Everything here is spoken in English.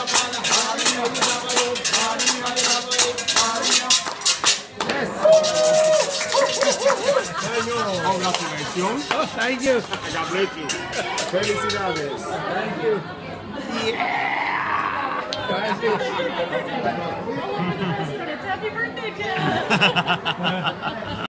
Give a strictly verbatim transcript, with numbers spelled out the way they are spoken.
Congratulations. Oh, thank you. God bless you. Felicidades. Thank you. Yeah! Thank you. Happy birthday, Jen!